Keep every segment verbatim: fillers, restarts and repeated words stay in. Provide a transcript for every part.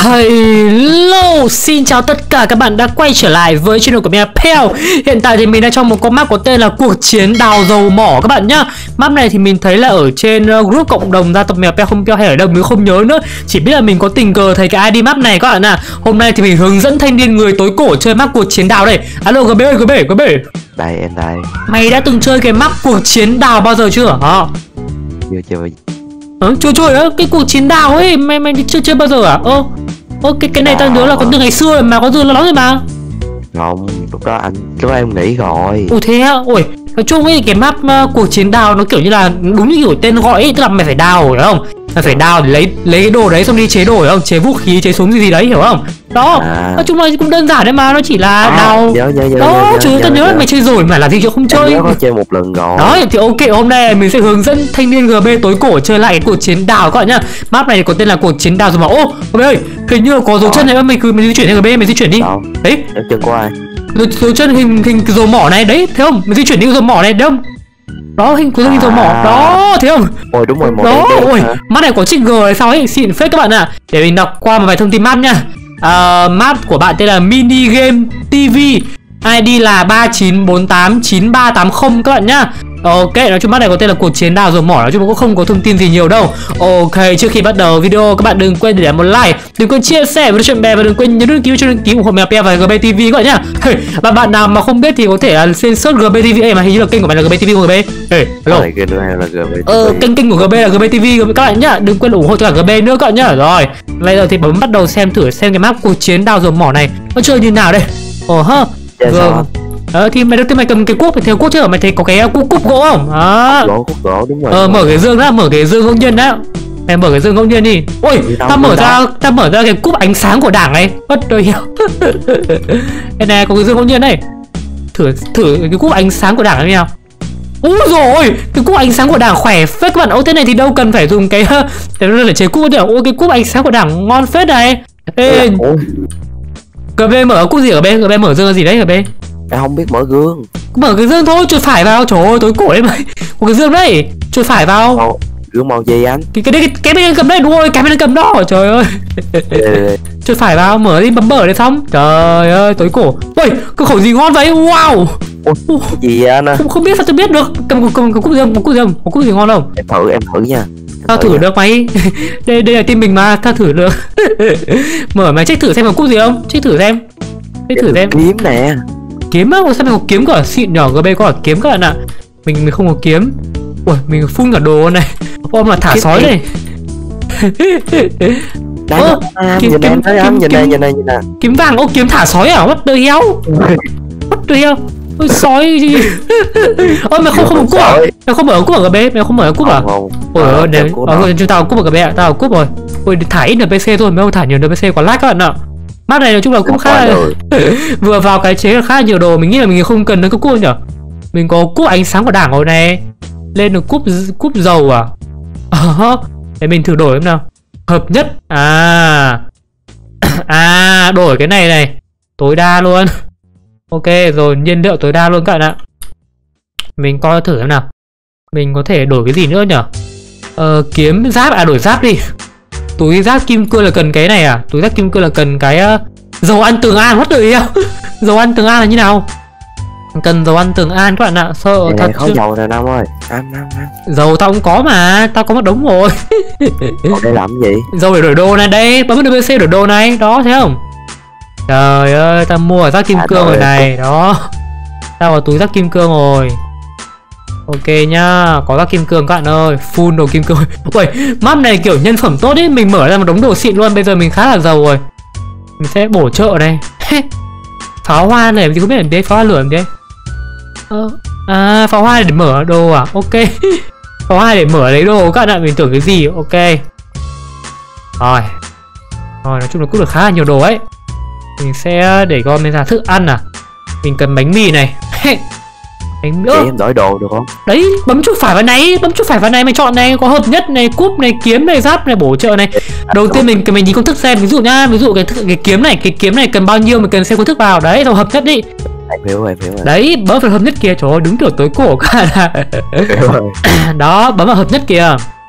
Hello, xin chào tất cả các bạn đã quay trở lại với channel của mình Pell. Hiện tại thì mình đang trong một con map có tên là cuộc chiến đào dầu mỏ các bạn nhá. Map này thì mình thấy là ở trên group cộng đồng gia tộc mèo Pell không Pell hay ở đâu mình không nhớ nữa. Chỉ biết là mình có tình cờ thấy cái i đê map này các bạn ạ. À. Hôm nay thì mình hướng dẫn thanh niên người tối cổ chơi map cuộc chiến đào đây. Alo giê bê ơi, giê bê, giê bê. Đây em đây. Mày đã từng chơi cái map cuộc chiến đào bao giờ chưa hả? Chưa chơi. Ờ, chưa chơi á, cái cuộc chiến đào ấy mày mày chưa chơi bao giờ à? Ơ, ơ cái cái này tao nhớ là có từ ngày xưa mà có từ lắm rồi mà. Không, lúc đó anh lúc đó em nghỉ rồi. Ủa thế á? Ôi, nói chung ấy cái map uh, cuộc chiến đào nó kiểu như là đúng như kiểu tên gọi ấy, tức là mày phải đào hiểu không? Mày phải đào để lấy lấy cái đồ đấy xong đi chế đồ hiểu không? Chế vũ khí, chế súng gì gì đấy hiểu không? Đó, À. nói chung là cũng đơn giản đấy mà, nó chỉ là À, đào. nhớ, nhớ, nhớ, Đó, nhớ, nhớ, chứ nhớ, tao nhớ nhớ. là mày chơi rồi mà làm gì chứ không chơi. Em nhớ có chơi một lần rồi. Đó thì ok, hôm nay mình sẽ hướng dẫn thanh niên giê bê tối cổ chơi lại cái cuộc chiến đào các bạn nhá. Map này có tên là cuộc chiến đào rồi mà. Ô, giê bê ơi, hình như là có dấu chân này, mày cứ mày di chuyển đi giê bê, mày di chuyển đi. Đâu? Đấy, Em chân của ai? dấu, dấu chân hình hình cái dầu mỏ này đấy, thấy không? Mày di chuyển đi cái dầu mỏ này đấy không? Đó, hình của hình dầu mỏ. Đó, thấy không? Ôi đúng rồi, màu Đó, đen đen ôi, hả? map này có trigger hay sao ấy, xịn phết các bạn ạ. À. Để mình đọc qua một vài thông tin map nha. Uh, map của bạn tên là Mini Game ti vi, i đê là ba chín bốn tám chín ba tám không các bạn nhá. Ok, nói chung map này có tên là cuộc chiến đào dầu mỏ, nói chung cũng không có thông tin gì nhiều đâu. Ok, trước khi bắt đầu video các bạn đừng quên để lại một like, đừng quên chia sẻ với chuyện bè và đừng quên nhấn đăng ký cho đăng ký ủng hộ mèo Pell và giê bê ti vi các bạn nhá. Hey, và bạn nào mà không biết thì có thể uh, xem search giê bê ti vi ấy, mà hình như là kênh của bạn là giê bê ti vi của giê bê. Hey, hello. Này kênh này là giê bê. Ờ, kênh kênh của giê bê là giê bê ti vi các bạn nhá, đừng quên ủng hộ cho cả giê bê nữa các bạn nhá. Rồi, bây giờ thì bấm bắt đầu xem thử xem cái map cuộc chiến đào dầu mỏ này nó chơi như nào đây. Ồ ha. Vâng. Ờ thì mày đầu tiên mày cầm cái cuốc, mày thấy cuốc chưa? Mày thấy có cái cuốc cúp gỗ không? Đó. Gỗ, khúc gỗ đúng rồi. Ờ, mở cái dương ra, mở cái dương ngẫu nhiên đã. Mày mở cái dương ngẫu nhiên đi. Ôi, tao mở ra, tao mở ra cái cúp ánh sáng của đảng này. Bất đời hiểu. Đây này, có cái dương ngẫu nhiên đây. Thử thử cái cúp ánh sáng của đảng này nào. Úi rồi, cái cúp ánh sáng của đảng khỏe phết các bạn. Ô thế này thì đâu cần phải dùng cái để để chế cúp được. Ôi cái cúp ánh sáng của đảng ngon phết này. Ê, giê bê mở cúp gì ở bên? giê bê mở dương gì đấy giê bê? Em không biết mở gương. Mở cái dương thôi, chuột phải vào. Trời ơi, tối cổ đấy mày. Một cái dương đấy, chuột phải vào. Màu, gương màu gì anh? Cái cái đấy cái, cái bên cầm đấy, đúng rồi, cái bên cầm đó. Trời ơi. Chuột phải vào, mở đi, bấm mở đi xong. Trời ơi, tối cổ. Ui, cái khẩu gì ngon vậy? Wow. Ủa, cái gì vậy anh? Không, không biết sao tôi biết được. Cầm cầm cầm cúp gì không? Cúp gì không? Có cúp gì ngon không? Em thử, em thử nha. Tao thử được mày. Đây đây là team mình mà, tao thử được. Mở mày check thử xem có cúp gì không? Check thử xem. Check thử xem. Kiếm nè. Kiếm á? Sao mình có kiếm cả xịn nhỏ, giê bê có cả kiếm các bạn ạ. Mình mình không có kiếm. Ui, mình phun cả đồ này. Ôm là thả kiếm sói này. Đây, Ơ, à, kiếm, nhìn kiếm, em thấy kiếm, anh, nhìn kiếm, đây, nhìn đây, nhìn đây. kiếm vàng, ô kiếm thả sói à? What the hell? What the hell? Ôi sói gì? Ôi mày không không có cúp à? Mày không mở cúp ở giê bê, mày không mở cúp à? Ôi ơi, để rồi chúng tao cúp ở giê bê ạ, tao cúp rồi. Ôi thả ít en pê xê thôi, mấy ông thả nhiều en pê xê quá lag các bạn ạ. Map này nói chung là cũng khá là vừa vào cái chế là khá là nhiều đồ, mình nghĩ là mình không cần đến cái cúp nhở. Mình có cúp ánh sáng của đảng rồi này, lên được cúp cúp dầu à? Ờ, để mình thử đổi xem nào. Hợp nhất à? À, đổi cái này này, tối đa luôn. Ok rồi, nhiên liệu tối đa luôn các bạn ạ. Mình coi thử xem nào. Mình có thể đổi cái gì nữa nhở? Ờ, kiếm giáp à? Đổi giáp đi. Túi giáp kim cương là cần cái này à? Túi giáp kim cương là cần cái uh, dầu ăn tường an. Mất rồi. Dầu ăn tường an là như nào? Cần dầu ăn tường an các bạn ạ. Sợ thật khó dầu nè Nam ơi. Ăn ăn ăn. Dầu tao cũng có mà, tao có một đống rồi. Còn đây làm gì? Dầu để đổi đồ này, đây bấm en pê xê đổi đồ này, đó thấy không? Trời ơi, tao mua ở giáp kim à, cương rồi này, đó. Tao có túi giáp kim cương rồi. Ok nhá, có giáp kim cương các bạn ơi, full đồ kim cương. Ui, map này kiểu nhân phẩm tốt ấy, mình mở ra một đống đồ xịn luôn, bây giờ mình khá là giàu rồi. Mình sẽ bổ trợ này. Pháo hoa này, mình không biết làm thế, pháo hoa lửa làm thế. Ờ, à, pháo hoa để mở đồ à, ok. Pháo hoa để mở lấy đồ các bạn ạ, mình tưởng cái gì, ok. Rồi. Rồi, nói chung là cũng được khá là nhiều đồ ấy. Mình sẽ để con lên ra thức ăn à. Mình cần bánh mì này. Bánh nữa. Em đổi đồ được không? Đấy, bấm chuột phải vào này, bấm chuột phải vào này, mày chọn này, có hợp nhất này, cúp này, kiếm này, giáp này, bổ trợ này. Đầu tiên mình mình nhìn công thức xem, ví dụ nhá, ví dụ cái cái kiếm này, cái kiếm này cần bao nhiêu mình cần xem công thức vào. Đấy, rồi hợp nhất đi. Em hiểu, em hiểu rồi. Đấy, bấm vào hợp nhất kìa, trời ơi, đúng kiểu tối cổ các bạn ạ. Đó, bấm vào hợp nhất kìa.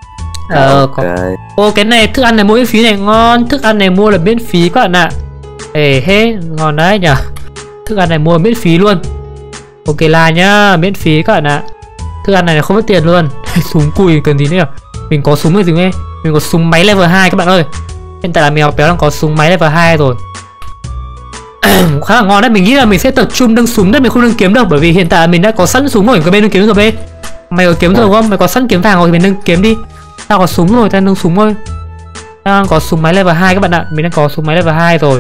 Ờ có. Ô cái này thức ăn này mua miễn phí này, ngon. Thức ăn này mua là miễn phí các bạn ạ. Ê hết ngon đấy nhỉ. Thức ăn này mua miễn phí luôn. Ok là nhá, miễn phí các bạn ạ. Thức ăn này là không mất tiền luôn. Súng cùi cần gì nữa. Mình có súng rồi gì nghe. Mình có súng máy level hai các bạn ơi. Hiện tại là mèo béo đang có súng máy level hai rồi. Khá là ngon đấy, mình nghĩ là mình sẽ tập trung nâng súng đấy, mình không nâng kiếm đâu, bởi vì hiện tại mình đã có sẵn súng rồi. Cái bên nâng kiếm rồi bên. Mày có kiếm rồi đúng không? Mày có sẵn kiếm vàng rồi thì mình nâng kiếm đi. Tao có súng rồi, tao nâng súng thôi. Tao đang có súng máy level hai các bạn ạ, mình đang có súng máy level hai rồi.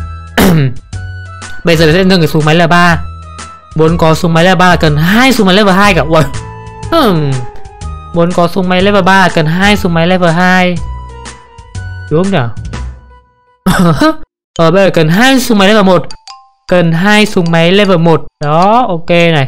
Bây giờ sẽ nâng cái súng máy level ba. Muốn có súng máy level ba là cần hai súng máy level hai cả. Ui. Hmm. Muốn có súng máy level ba là cần hai súng máy level hai. Đúng không nhỉ? Ờ bây giờ cần hai súng máy level một. Cần hai súng máy level một. Đó, ok này.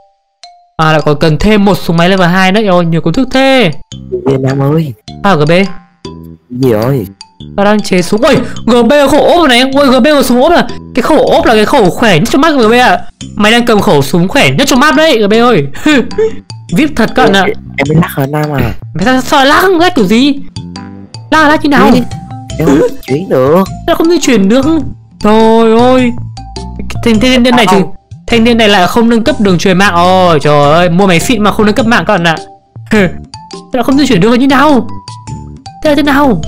À lại còn cần thêm một súng máy level hai nữa. Ôi nhiều công thức thế. Việt Nam ơi. À giê bê. Gì rồi? Tao đang chế súng. Ôi giê bê khẩu ốp này. Ôi giê bê có súng ốp à. Cái khẩu ốp là cái khẩu khỏe nhất trong mắt giê bê ạ. Mày đang cầm khẩu súng khỏe nhất trong mắt đấy giê bê ơi. vê i pê thật các bạn ạ. Em mới lắc ở Nam à. Mày sao sao lắc lắc kiểu gì? Lắc lắc như nào? Em không di chuyển được. Tao không di chuyển được. Trời ơi. Thanh niên này chứ. Thanh niên này lại không nâng cấp đường truyền mạng. Ôi trời ơi, mua máy xịn mà không nâng cấp mạng các bạn ạ. Tao không di chuyển được là như nào? Thế là thế nào?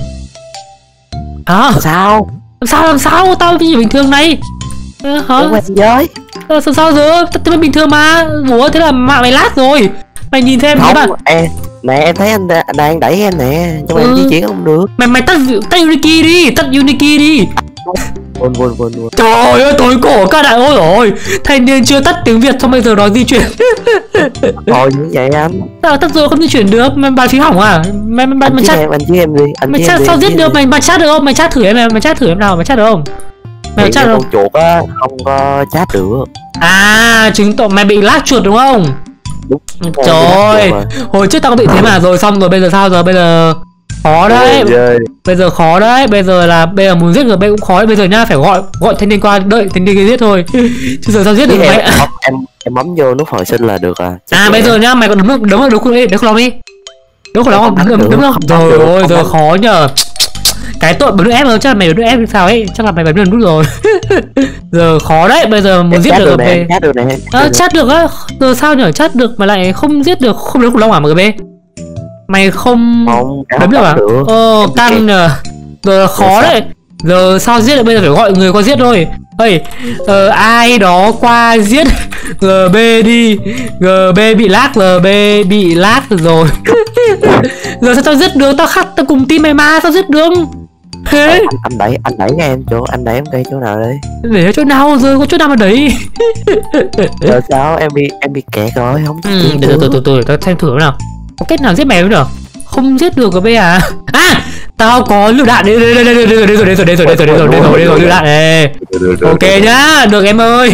À, sao? Làm sao làm sao? Tao chỉ bình thường này. Ờ, hả? Giới. À, sao sao rồi? Tao bình thường mà. Ủa thế là mạng mày lag rồi. Mày nhìn xem không, bạn. Em, nè em thấy anh đã, đang đẩy em nè, nhưng mà ừ. em di chuyển không được. Mày mày tắt tắt Unity đi, tắt Unity đi. Buồn buồn buồn buồn. Trời ơi tối cổ các bạn ơi rồi. Thanh niên chưa tắt tiếng Việt xong bây giờ nói di chuyển. Thôi như vậy anh. Sao tắt rồi không di chuyển được? Mày bàn phí hỏng à? Mày mày mày chat em, anh chứ em đi. Anh mày chat sao giết được? Mày mày chat được không? Mày chat thử em mày, mày chat thử em nào? Mày chat được không? Mày chat được không? Con chuột á không có chat được. À chứng tỏ mày bị lag chuột đúng không? Đúng. Trời ơi, hồi trước tao có bị thế mà rồi xong rồi bây giờ sao giờ bây giờ khó đấy. Bây giờ khó đấy, bây giờ là bây giờ muốn giết người bây cũng khó, bây giờ nhá phải gọi gọi thanh niên qua đợi thanh niên kia giết thôi. Chứ giờ sao giết được mày? Em em em bấm vô nút hồi sinh là được à. À bây giờ nhá mày còn đúng đúng đúng đúng không đi, đúng không đi. Đúng không đúng không? Đúng không? Trời ơi, giờ khó nhờ. Cái tội bấm nút F rồi, chắc là mày bấm nút F sao ấy, chắc là mày bấm nút nút rồi. Giờ khó đấy, bây giờ muốn giết được về. Chat được này. Ờ chat được á, giờ sao nhở, chat được mà lại không giết được, không được khủng long à em bê? Mày không bấm được à? Ờ căng nhờ. Giờ khó đấy. Giờ sao giết được, bây giờ phải gọi người qua giết thôi. Ơi, ờ, ai đó qua giết giê bê đi. giê bê bị lag, giê bê bị lag rồi. Giờ sao tao giết được, tao khắc tao cùng team mày mà sao giết được? Thế anh, anh đẩy anh đẩy nghe em chỗ, anh đẩy em cây chỗ nào đấy? Để chỗ nào giờ có chỗ nào mà đẩy? Giờ sao em bị em bị kẹt rồi không? Ừ, từ từ từ từ tao xem thử nào. Có cách nào giết mày không được? Không giết được rồi bây à? À, tao có lựu đạn đây đây đây đây đây đây rồi đây rồi đây rồi đây rồi đây rồi đây rồi đây rồi lựu đạn này. Ok nhá, được em ơi.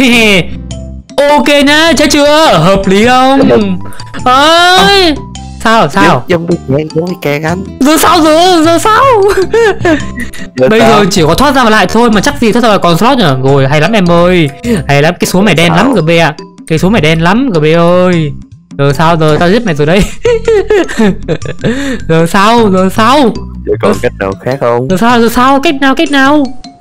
Ok nhá, chắc chưa? Hợp lý không? Ơi. Sao sao? Giống bị kẹt, giống bị kẹt anh. Giờ sao giờ? Giờ sao? Bây giờ chỉ có thoát ra mà lại thôi mà chắc gì thoát ra là còn slot nhở. Rồi hay lắm em ơi. Hay lắm, cái số mày đen lắm giê bê ạ. Cái số mày đen lắm giê bê ơi. Giờ sao giờ, tao giết mày rồi đây. Giờ sao? Giờ sao? Giờ còn cách nào khác không? Giờ sao? Giờ sao? Cách nào? Cách nào?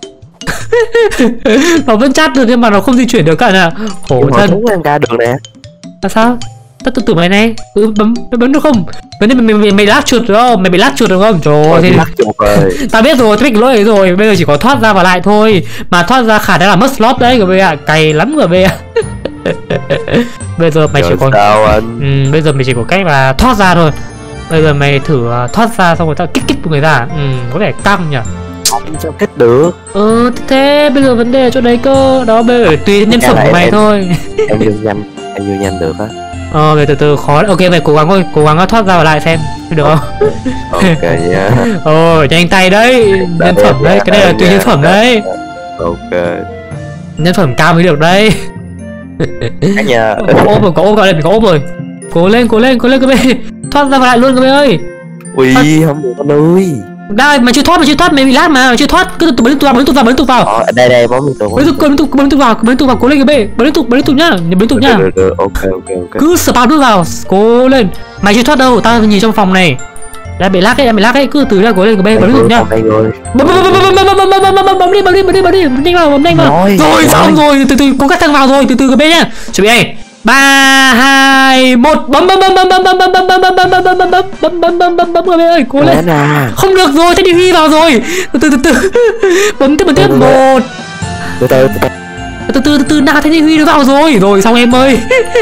Nó vẫn chat được nhưng mà nó không di chuyển được cả nè. Khổ thân. Em ra được nè. Là sao? Tao tự tưởng mày này, ừ, bấm bấm được không? Vấn đề mày mày mày lag chuột rồi không? Mày bị lag chuột được không? Trời ơi, lag chuột rồi. Tao biết rồi, tao biết cái lỗi ấy rồi. Bây giờ chỉ có thoát ra và lại thôi. Mà thoát ra khả năng là mất slot đấy giê bê ạ. Cày lắm giê bê ạ. Bây giờ mày Trời chỉ còn sao anh? Ừ, bây giờ mày chỉ có cách là thoát ra thôi. Bây giờ mày thử uh, thoát ra xong rồi tao kích kích một người ra. Ừ, có vẻ căng nhỉ. Không sao kích được. Ừ, thế bây giờ vấn đề ở chỗ đấy cơ. Đó bây giờ tùy nhân phẩm của mày em, thôi. Em vô nhanh, em vô nhanh được á. Ờ, về từ từ khó. Ok, mày cố gắng thôi, cố gắng thoát ra và lại xem được không? Ok nha. Ồ, nhanh tay đấy, nhân phẩm đấy, cái này là tùy nhân phẩm đấy. Ok. Nhân phẩm cao mới được đấy. Anh nha. Ôm rồi, có ôm vào đây, mình có ôm rồi. Cố lên, cố lên, cố lên các bạn. Thoát ra và lại luôn các bạn ơi. Ui, không được con ơi. Đây, mày chưa thoát, mày chưa thoát, mày bị lag mà, mày chưa thoát, cứ bấm liên tục vào, bấm liên tục vào, bấm liên tục vào. Ờ, đây đây, bấm liên tục. Bấm liên tục, bấm liên tục, bấm liên tục vào, bấm liên tục vào, cố lên cái bê, bấm liên tục, bấm liên tục nhá, bấm liên tục nhá. Được, được, ok, ok, ok. Cứ spam nước vào, cố lên. Mày chưa thoát đâu, tao nhìn trong phòng này. Đang bị lag ấy, đang bị lag ấy, cứ từ ra cố lên của B bấm liên tục nhá. Bấm bấm bấm bấm bấm bấm bấm bấm bấm bấm đi bấm đi bấm đi bấm đi bấm nhanh vào bấm nhanh vào. Rồi xong rồi, từ từ cố cắt thăng vào rồi, từ từ của B nhá. Chuẩn bị này. ba hai một bấm bấm bấm bấm bấm bấm bấm bấm bấm bấm bấm bấm bấm bấm bấm bấm bấm bấm bấm ơi, cố lên. Không được rồi, Thanh Niên Huy vào rồi. Từ từ từ từ. Bấm tiếp bấm tiếp một. Từ từ từ từ từ từ từ nào Thanh Niên Huy nó vào rồi. Rồi xong em ơi.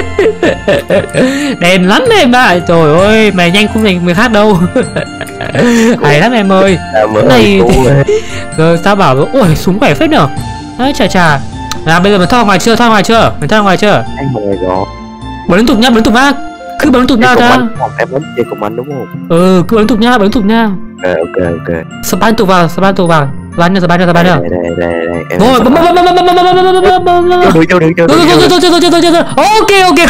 Đèn lắm em ạ. Trời ơi, mày nhanh không thành người khác đâu. Hay lắm em ơi. Này rồi tao bảo ôi súng khỏe phết nhở. Đấy chà chà. Nào bây giờ mình thoát ngoài chưa, thoát ngoài chưa, mình thoát ngoài chưa? Anh mời đó. Bấm liên tục nhá, bấm liên tục nhá. Cứ bấm liên tục nhá ta. Em bấm trên cùng anh đúng không? Ừ, cứ bấm liên tục nhá, bấm liên tục nhá. Ok ok ok. Spam liên tục vào, spam liên tục vào. Bán nha, spam nha, spam nha. Đây đây đây đây. Rồi, bấm bấm bấm bấm bấm bấm bấm bấm bấm bấm bấm. Được được được được. Rồi rồi rồi rồi. Ok ok.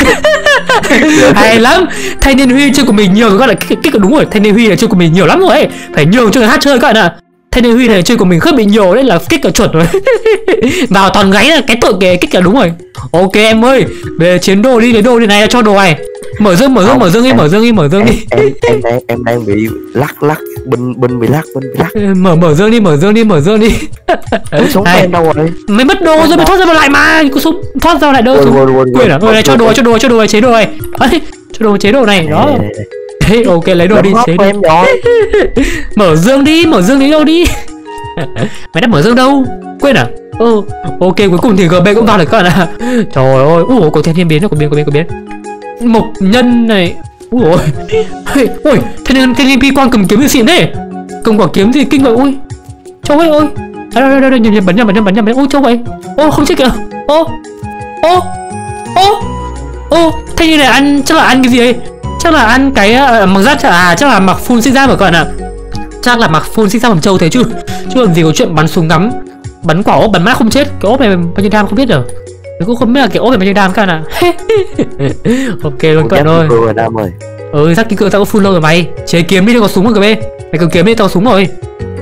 Hay lắm. Thanh Niên Huy chơi của mình nhiều rồi các bạn, kích đúng rồi. Thanh Niên Huy là chơi của mình nhiều lắm rồi ấy. Phải nhường cho người hát chơi các bạn ạ. Thanh Niên Huy này chơi của mình khớp bị nhiều đấy là kích cả chuẩn rồi. Vào toàn gáy là cái tội kìa, kích cả đúng rồi. Ok em ơi, về chiến đồ đi, lấy đồ đi này cho đồ này. Mở dương mở dương mở dương đi, mở dương đi, mở dương đi. Em em đang em đang bị lắc lắc, binh binh bị lắc, binh bị lắc. Mở mở dương đi, mở dương đi, mở dương đi. Súng em đâu rồi? Mày mất đồ rồi, mày thoát ra vào lại mà. Có súng thoát ra lại đâu súng. Quên à? Rồi này cho đồ, cho đồ, cho đồ này, chế đồ này. Ấy, cho đồ chế đồ này, đó. Hey, ok lấy đồ đi, chế đồ. Em rồi. Mở dương đi, mở dương đi đâu đi. Mày đã mở dương đâu? Quên à? Ừ, ok cuối cùng thì giê bê cũng vào được các bạn ạ. Trời ơi, ui có thêm thiên biến, có biến, có biến, có biến. Mộc nhân này, ui ôi, ui, thanh niên thanh niên pi quang cầm kiếm như xịn thế, cầm quả kiếm gì kinh vậy, ui, trời ơi ơi, đây đây đây đây, nhìn bắn nhầm bắn nhầm bắn nhầm, ui châu vậy, ô không chết kìa, ô, ô, ô, ô, thanh niên này ăn chắc là ăn cái gì ấy, chắc là ăn cái uh, mặc giáp à, chắc là mặc full xích giáp rồi các bạn ạ, chắc là mặc full xích giáp bằng châu thế chứ, chứ làm gì có chuyện bắn súng ngắm, bắn quả ốp bắn mát không chết, cái ốp này bao nhiêu đam không biết được. Mình cũng không biết là cái ốp này bao nhiêu đam các bạn ạ. Ok luôn các bạn ơi. Ừ, giác kim cương tao có full lâu rồi mày. Chế kiếm đi, tao có súng rồi kìa. Mày cầm kiếm đi, tao có súng rồi.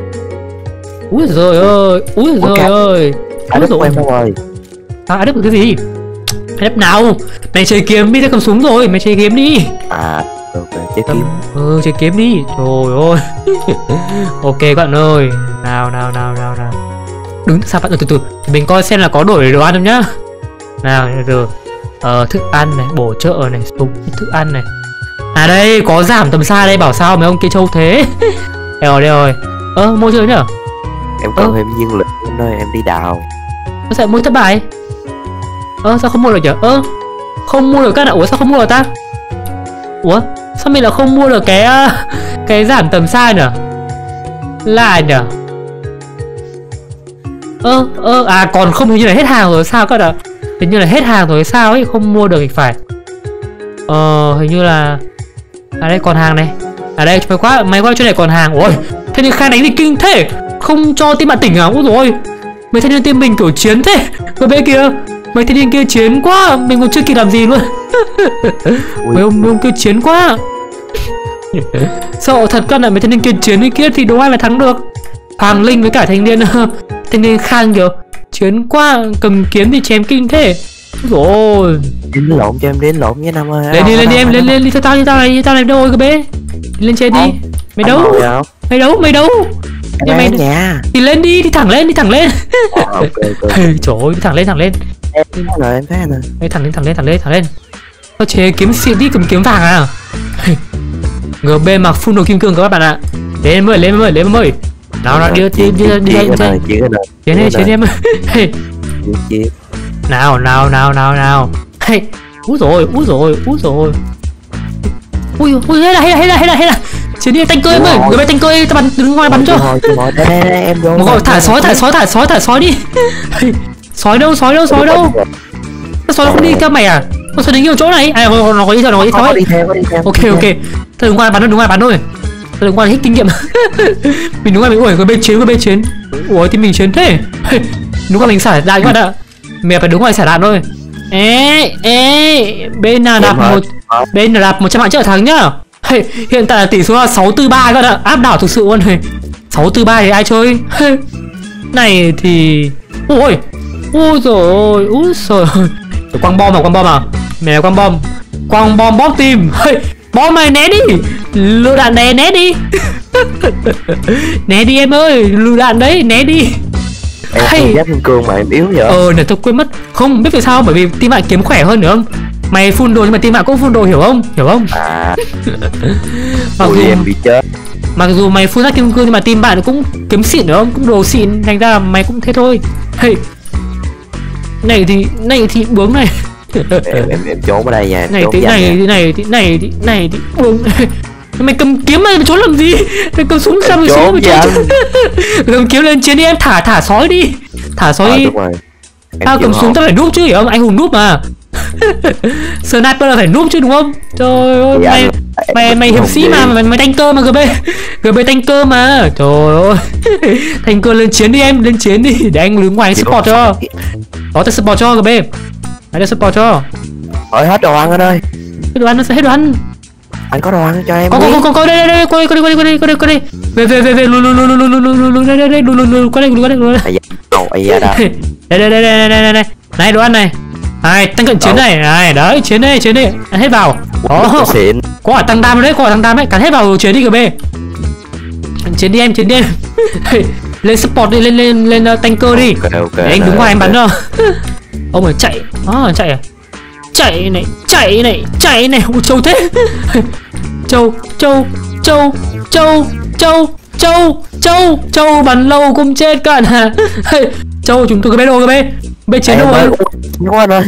Úi giời ơi, úi giời ơi. Úi giời ơi. Tao đã đếp được cái gì? Ai đếp nào? Mày chế kiếm đi, tao cầm súng rồi, mày chế kiếm đi. À, ok, chế kiếm. Ừ, chế kiếm đi. Trời ơi. Ok các bạn ơi. Nào nào nào nào nào. Đứng sao bạn từ từ. Mình coi xem là có đổi đồ ăn không nhá. Nào rồi, ờ, thức ăn này, bổ trợ này, súng, thức ăn này. À đây, có giảm tầm xa đây, bảo sao mấy ông kia trâu thế. Đây rồi, đây rồi. Ơ, mua chưa nhở? Em cần thêm nhiên liệu nơi em đi đào. Sao lại mua thất bại? Ơ, sao không mua được nhở? Ơ, không mua được các bạn. Ủa, sao không mua được ta? Ủa, sao mình lại không mua được cái cái giảm tầm xa nhở? Là nhở? Ơ, ơ, à còn không, hình như là hết hàng rồi sao các bạn ạ? Hình như là hết hàng rồi sao ấy, không mua được thì phải. Ờ, hình như là à đây còn hàng này. À đây, mày quá, mày qua chỗ này còn hàng. Ôi, thế nhưng khai đánh thì kinh thế. Không cho team bạn tỉnh à? Ôi rồi. Mấy thanh niên team mình kiểu chiến thế. Ở bên kia, mấy thanh niên kia chiến quá, mình còn chưa kịp làm gì luôn. Mấy ông, mấy ông kia chiến quá. Sợ thật con là mấy thanh niên kia chiến kia thì đâu ai mà thắng được. Hoàng Linh với cả thanh niên thanh niên Khang kiểu chiến quá, cầm kiếm thì chém kinh thế. Rồi đến lộn cho em, đến lộn với Nam ơi. Lên đi, lên đi em, lên lên đi, cho tao đi, tao này, tao này đâu rồi cơ bé. Lên trên đi. Mày đấu, mày đấu, mày đấu. Nhưng mày nhà thì lên đi, đi thẳng lên, đi thẳng lên. Trời ơi, đi thẳng lên, thẳng lên. Em rồi, em thấy nè. Đi thẳng lên, thẳng lên, thẳng lên, thẳng lên. Tao chế kiếm xịn đi, cầm kiếm vàng à. giê bê mặc full đồ kim cương các bạn ạ. Lên em ơi, lên em ơi, lên em ơi. Nào nào đi đi đi đi đi chiến đi chiến em ơi. Nào nào nào nào nào. Hey, úi rồi, úi rồi, úi rồi. Ui ui hết là hết là hết là hết là hết là. Chiến đi tanh cơ em ơi, người bay tanh cơ tao bắn đứng ngoài bắn cho. Một gọi thả sói, thả sói, thả sói, thả sói đi. Sói đâu, sói đâu, sói đâu. Sói nó không đi theo mày à? Nó sói đứng ở chỗ này. À nó có đi theo, nó có đi theo ấy. Ok ok. Tao đứng ngoài bắn thôi, đứng ngoài bắn thôi. Tao đứng ngoài hết kinh nghiệm. Mình đứng ngoài mình ủi người bên chiến, người bên chiến. Ủa thì mình chiến thế. Đúng là mình xả đạn các bạn ạ. Mẹ phải đứng ngoài xả đạn thôi. Ê ê, bên nào đạp một bên nào đạp một trăm vạn trở thắng nhá. Hey, hiện tại là tỷ số là sáu tư ba các bạn ạ, áp đảo thực sự luôn. Sáu tư ba thì ai chơi? Hey, này thì ôi ôi rồi ôi trời ơi, quăng bom à, quăng bom à, mẹ quăng bom, quăng bom bóp tim. Hey, bom mày né đi, lựu đạn này né đi. Né đi em ơi, lựu đạn đấy, né đi. Em hay giáp kim cương mà em yếu vậy. Ờ này tôi quên mất. Không biết vì sao, bởi vì team bạn kiếm khỏe hơn nữa không? Mày full đồ nhưng mà team bạn cũng full đồ, hiểu không? Hiểu không? À. Mặc Ui, dù em bị chết. Mặc dù mày full giáp kim cương nhưng mà team bạn cũng kiếm xịn nữa không? Cũng đồ xịn, thành ra mày cũng thế thôi. Hey. Này thì này thì bướng này. em em em trốn ở đây nha. Này thì này thì này thì này thì này thì bướng. Mày cầm kiếm mày trốn làm gì? Mày cầm súng sao mày trốn mày trốn? Cầm kiếm lên chiến đi em, thả thả sói đi. Thả sói đi. Tao cầm súng tao phải núp chứ hiểu không? Anh hùng núp mà. Sniper là phải núp chứ đúng không? Trời ơi mày mày mày hiệp sĩ mà mày mày tanker mà giê bê. giê bê tanker mà. Trời ơi. Tanker lên chiến đi em, lên chiến đi để anh đứng ngoài support cho. Đó tao support cho giê bê. Mày đã support cho. Ôi hết đồ ăn anh ơi. Hết đồ ăn nó sẽ hết đồ ăn. Anh có đồ ăn cho em. Có có có có đây đây đây qua đây qua đây qua đây qua đây qua đây. Về về về về lùi lùi lùi lùi lùi lùi lùi lùi đây đây đây lùi lùi lùi qua đây qua đây qua đây. Ai da đâu. Đây đây đây đây đây đây. Này đồ ăn này. Này tăng cận chiến này, này đấy chiến đây chiến đây. Ăn hết vào. Đó. Có cả tăng đam đấy, có cả tăng đam đấy, cắn hết vào chiến đi giê bê. Chiến đi em, chiến đi em. Lên support đi, lên lên lên tanker đi. Để anh đứng ngoài em bắn cho. Ông ấy chạy, đó chạy à. Chạy này, chạy này, chạy này, ôi trâu thế. Châu, châu, châu, châu, châu, châu, châu, châu bắn lâu cũng chết cả nè. Châu chúng tôi cái bê đồ cái bê. Bê chiến đâu rồi? Ngon ơi.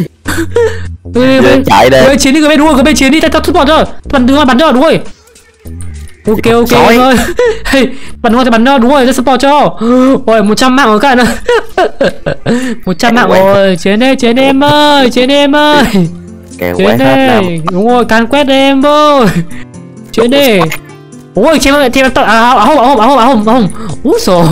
Chạy đây. Bê chiến đi cái bê đúng rồi, cái bê chiến đi, tao tao support cho. Bắn đứng bắn cho đúng rồi. Ok ok ơi. Bắn qua thì bắn cho đúng rồi, tao support cho. Ôi một trăm mạng rồi cả nữa. một trăm mạng rồi, chiến đi, chiến đi em ơi, chiến đi em ơi. Chiến đi, đúng rồi, can quét đi em ơi. Chiến đi. Ôi chém chém à áo áo áo áo áo áo. Úi rồi.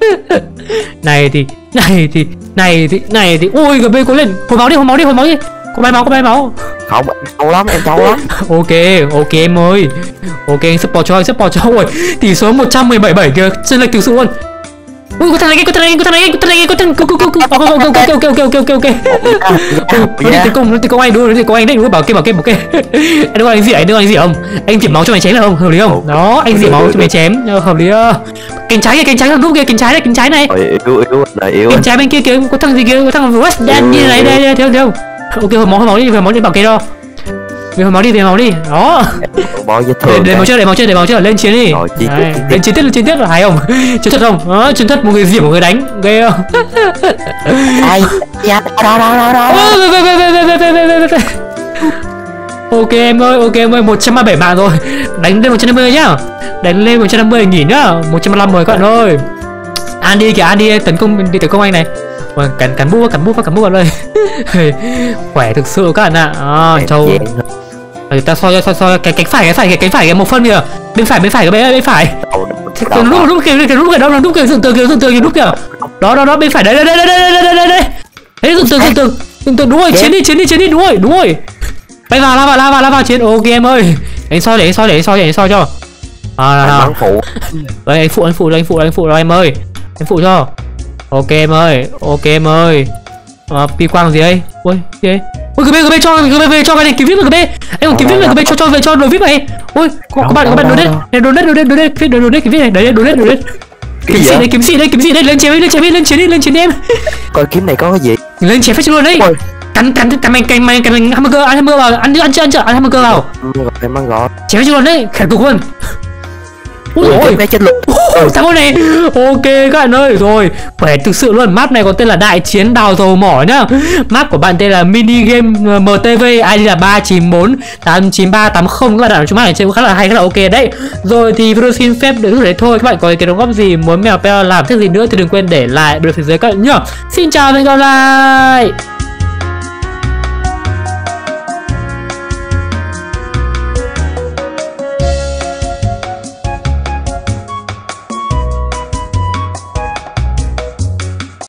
Này thì này thì này thì này thì ui giê bê cố lên, hồi máu đi, hồi máu đi, hồi máu đi. Có bay máu, có bay máu. Không, đau lắm, em đau lắm. Ok, ok em ơi. Ok anh support cho, anh support cho. Ôi, tỷ số một trăm mười bảy bảy kìa, chân lệch thực sự luôn. Ui có thằng này, có thằng này, có thằng này, có thằng này, có thằng ok ok ok ok ok ok ok. Nó đi tấn công, nó tấn công anh đúng rồi, nó tấn công anh đấy, đúng rồi, bảo kê bảo kê bảo kê. Anh đừng anh gì, anh đừng anh gì không? Anh diệt máu cho mày chém được không? Hợp lý không? Đó, anh diệt máu cho mày chém, hợp lý không? Cánh trái kia, cánh trái thằng núp kia, cánh trái đấy, cánh trái này. Yếu yếu này yếu. Cánh trái bên kia kìa, có thằng gì kia, có thằng West Dan như này đây, thấy không thấy không? Ok hồi máu hồi máu đi, hồi máu đi bảo kê đó. Về hồi máu đi, về máu đi. Đó. Máu vết thương. Để máu chưa, để máu chưa, để máu chưa, lên chiến đi. Lên chiến tiếp, lên chiến tiếp là hay không? Chiến thật không? Đó, chiến thật một người diễm một người đánh, ghê không? Ai? Dạ, đó đó đó đó. Ok em ơi, ok em ơi, một trăm ba mươi bảy mạng rồi. Đánh lên một trăm năm mươi nhá. Đánh lên một trăm năm mươi nghỉ nhá. một trăm ba mươi lăm rồi các bạn ơi. Andy kìa, Andy tấn công đi tấn công anh này. Cắn cắn bút, cắn bút, cắn bút vào đây. Khỏe thực sự các bạn ạ. À, châu. Rồi ta soi soi soi cái cánh phải cái phải cái cánh phải cái một phân kìa. Bên phải bên phải cái bên bên phải. Cái nút nút kia cái nút kia đâu, nút kia dựng tường kia, dựng tường kia nút kìa. Đó đó đó bên phải đây đây đây đây đây đây đây đây. Đấy dựng tường dựng tường. Dựng tường đúng rồi, chiến đi chiến đi chiến đi đúng rồi, đúng rồi. Bay vào la vào la vào la vào chiến. Ok em ơi. Anh soi để anh soi để anh soi để anh soi cho. À nào. Phụ. Đây anh phụ anh phụ anh phụ anh phụ rồi em ơi. Anh phụ cho. Ok em ơi, ok em ơi. À, pi quang gì đây? Ui, gì đây? Ui, cái bê, cái bê cho, cái bê cho cái này kiếm vip cái bê. Anh còn kiếm vip cái bê cho cho về cho đồ vip này. Ui, có các bạn các bạn đồ đấy, này đồ đấy, đồ đấy, đồ đấy, đồ đấy, kiếm vip này, đấy, đồ đấy, đồ đấy. Kiếm gì đây, kiếm gì đây, kiếm gì đây, lên chém đi, lên chém đi, lên chém đi, lên chém em. Coi kiếm này có cái gì? Lên chém phát luôn đấy. Cắn cắn cắn mày cắn mày cắn hamburger, ăn hamburger vào, ăn ăn chưa ăn chưa, ăn hamburger vào. Em ăn gọt. Chém phát luôn đấy, khẩn cực luôn. Ui ôi, cái chết luôn. Thằng con này. Ok các bạn ơi, rồi khỏe thực sự luôn. Map này có tên là Đại Chiến Đào Dầu Mỏ nhá. Map của bạn tên là Mini Game em tê vê, i đê là ba chín bốn tám chín ba tám không. Các bạn chúng mình chơi khá là hay, khá là ok đấy. Rồi thì video xin phép được đấy thôi. Các bạn có ý kiến đóng góp gì, muốn mèo peo làm thế gì nữa thì đừng quên để lại bên phía dưới các bạn nhá. Xin chào và hẹn gặp lại.